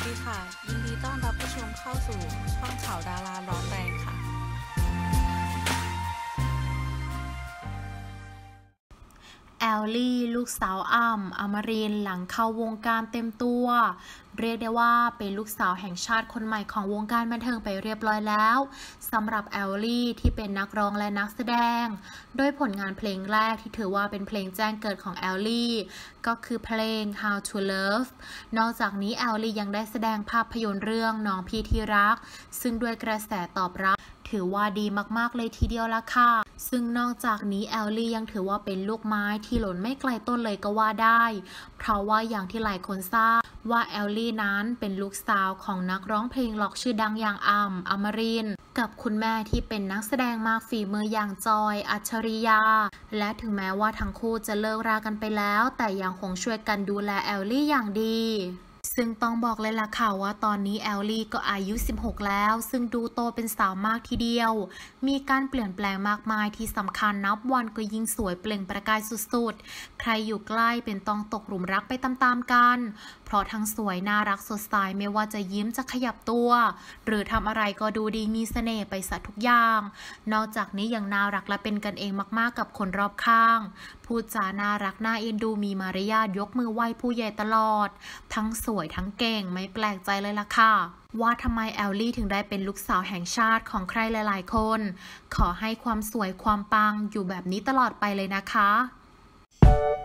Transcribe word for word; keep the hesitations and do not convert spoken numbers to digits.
ดีค่ะยินดีต้อนรับผู้ชมเข้าสู่ช่องข่าวดาราร้อนแรงค่ะแอลลี่ลูกสาวอ้ำอมรินทร์หลังเข้าวงการเต็มตัวเรียกได้ว่าเป็นลูกสาวแห่งชาติคนใหม่ของวงการบันเทิงไปเรียบร้อยแล้วสำหรับแอลลี่ที่เป็นนักร้องและนักแสดงโดยผลงานเพลงแรกที่ถือว่าเป็นเพลงแจ้งเกิดของแอลลี่ก็คือเพลง How to Love นอกจากนี้แอลลี่ยังได้แสดงภาพยนตร์เรื่องน้องพี่ที่รักซึ่งด้วยกระแสตอบรับถือว่าดีมากๆเลยทีเดียวละค่ะซึ่งนอกจากนี้แอลลี่ยังถือว่าเป็นลูกไม้ที่หล่นไม่ไกลต้นเลยก็ว่าได้เพราะว่าอย่างที่หลายคนทราบว่าแอลลี่นั้นเป็นลูกสาวของนักร้องเพลงล็อกชื่อดังอย่างอ้ำอมรินทร์กับคุณแม่ที่เป็นนักแสดงมากฝีมืออย่างจอยอัจฉริยาและถึงแม้ว่าทั้งคู่จะเลิกรากันไปแล้วแต่ยังคงช่วยกันดูแลแอลลี่อย่างดีซึ่งต้องบอกเลยล่ะค่ะว่าตอนนี้แอลลี่ก็อายุสิบหกแล้วซึ่งดูโตเป็นสาวมากทีเดียวมีการเปลี่ยนแปลงมากมายที่สำคัญนับวันก็ยิ่งสวยเปล่งประกายสุดๆใครอยู่ใกล้เป็นต้องตกหลุมรักไปตามๆกันเพราะทั้งสวยน่ารักสดใสไม่ว่าจะยิ้มจะขยับตัวหรือทำอะไรก็ดูดีมีเสน่ห์ไปซะทุกอย่างนอกจากนี้ยังน่ารักและเป็นกันเองมากๆกับคนรอบข้างพูดจาน่ารักน่าเอ็นดูมีมารยาทยกมือไหว้ผู้ใหญ่ตลอดทั้งสวยทั้งเก่งไม่แปลกใจเลยล่ะค่ะว่าทำไมแอลลี่ถึงได้เป็นลูกสาวแห่งชาติของใครหลายๆคนขอให้ความสวยความปังอยู่แบบนี้ตลอดไปเลยนะคะ